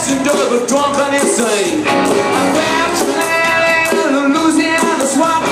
Jackson Douglas was drunk and insane. I found some land in the Louisiana swamp.